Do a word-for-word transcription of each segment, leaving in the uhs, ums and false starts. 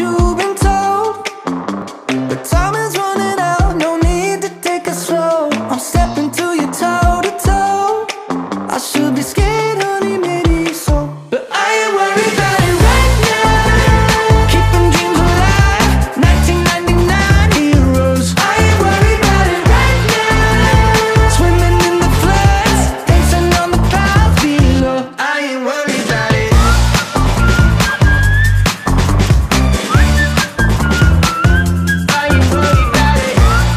you've been told, but time is running out, no need to take it slow. I'm stepping to you toe to toe. I should be scared, honey, maybe so, but I ain't worried about it right now. Keeping dreams alive, nineteen ninety-nine heroes. I ain't worried about it right now. Swimming in the floods, dancing on the clouds below. I ain't worried about it. I ain't worried about it.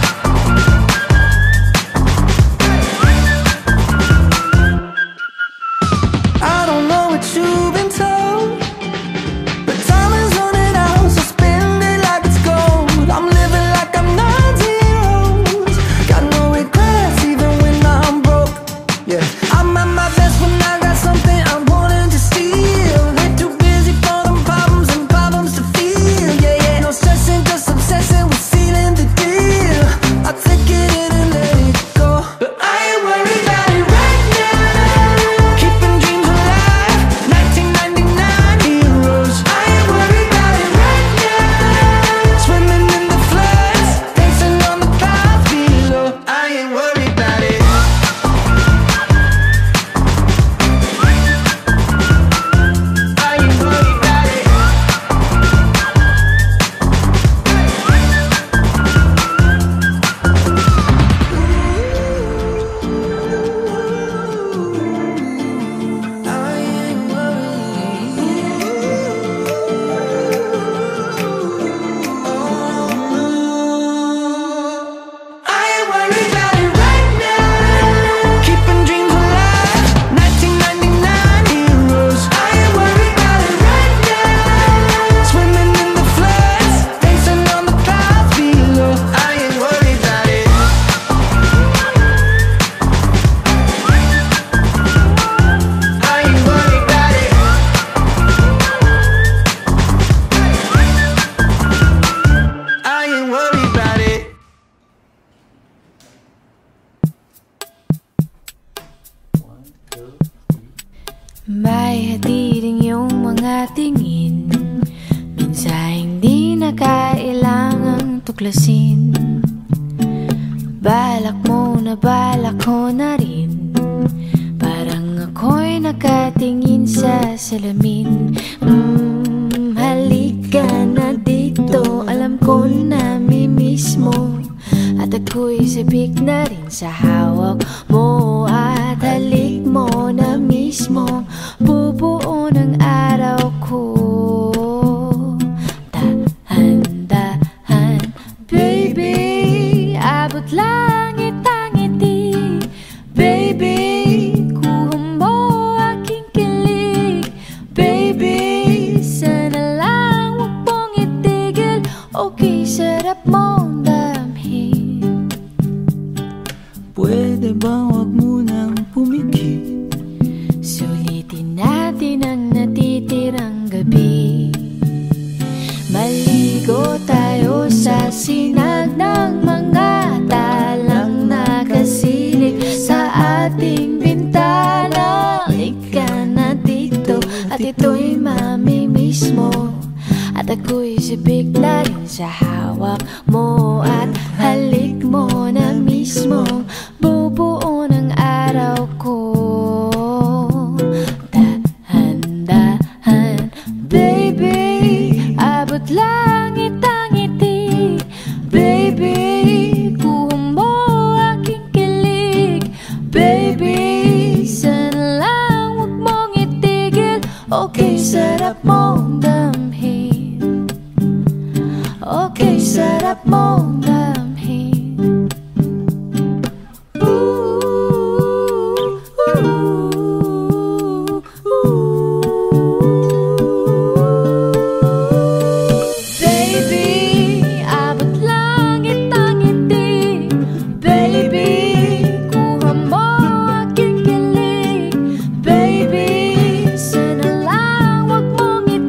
I don't know what you've been told, but time is running out, so spend it like it's gold. I'm living like I'm not zeros. Got no regrets even when I'm broke. Yeah, I'm at my best when I got something I'm wanting to steal. Ain't too busy for them problems and problems to feel. Yeah, yeah, no stressing, just obsessing with sealing the deal. I take it in and let it go, but I ain't worried about it right now. Keeping dreams alive, nineteen ninety-nine heroes. I ain't worried about it right now. Swimming in the floods, dancing on the clouds below. I ain't worried about it. I ain't worried about it. I ain't I ain't worried about it right now. Keeping dreams alive, nineteen ninety-nine heroes. I ain't worried about it right now. Swimming in the floods, dancing on the clouds below. I ain't worried about it. I ain't worried about it. I ain't worried about it. May hatiring yung mga tingin, mensaheng di na kailangang tuklasin. Balak mo na balak ko na rin, parang ako'y nakatingin sa salamin. mm, Halika na dito, alam ko na mimiss mo, at ako'y sabik na rin sa hawak mo. At halik mo na mismo, bubuo ng araw ko. Dahan-dahan, baby, abot langit ang ngiti. Baby, kuha mo aking kilig. Baby, sana lang huwag mong itigil. Okay, sarap mong damhin. Pwede ba wag mo nang pumikit? Sulitin natin ang natitirang gabi. Maligo tayo sa sinag ng mga talang nakasilip sa ating bintana. Halika na dito at ito'y mamimiss mo, at ako'y sabik na rin sa hawak mo. At halik mo na mismo, bubuo ng araw ko. Dahan-dahan, baby, abot langit ang ngiti. Baby, kuha mo aking kilig. Baby, sana lang huwag mong itigil. Okay, sarap mong damhin. Okay, sarap mong damhin. Ooh, ooh, ooh. Baby, abot langit ang ngiti. Baby, kuha mo aking kilig. Baby, sana lang huwag mong